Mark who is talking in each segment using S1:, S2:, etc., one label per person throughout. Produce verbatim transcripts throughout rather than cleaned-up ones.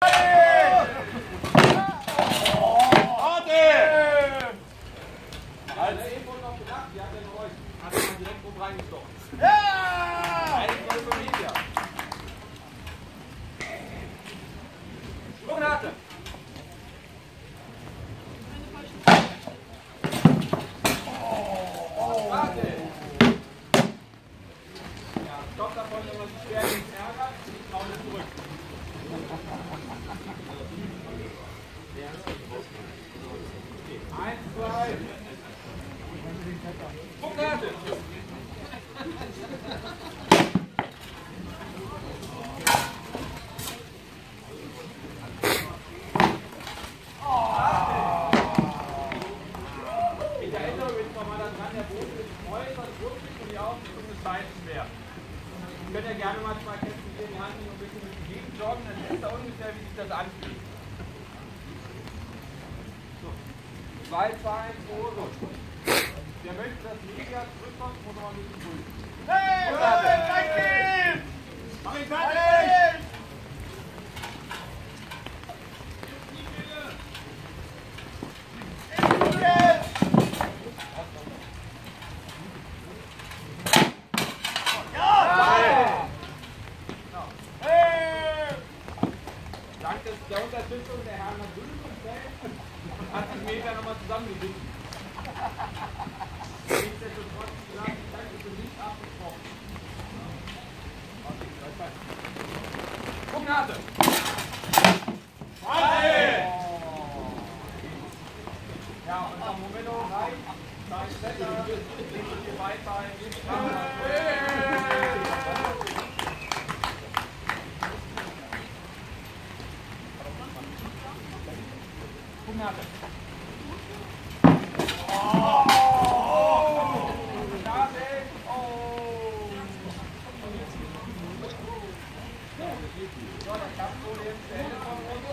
S1: Ich könnte ja gerne mal zwei Kämpfe hier in die Hand nehmen und ein bisschen durch die Gegend joggen, dann wisst ihr ungefähr, wie sich das anfühlt. So. zwei, zwei, eins, Hose. Wer möchte, dass Media zurückkommt, muss noch ein bisschen prüfen. Hey, hey, mach ihn fertig! Der Unterstützung der Herren natürlich und achtzig Meter nochmal zusammengebissen. Nichtsdestotrotz, die Zeit ist nicht abgesprochen. Guck, Nase! Ja, und am Momento reicht, sein Setter, links hier weiter, Nase. Oh! Nase! Oh! So, dann kannst du jetzt die Hände vom Runde.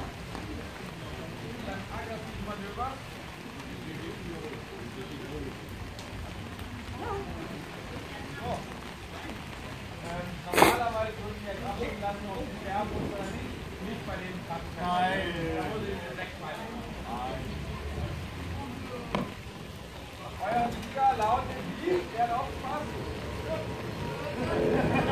S1: Dann aggressiv Manöver. So. Ähm, normalerweise würden wir jetzt abhängen lassen, ob die sterben oder nicht. Nicht bei den Kampf. Nein. Da muss ich den wegschmeißen. Euer Sieger laut im Sieg, der hat aufgepasst.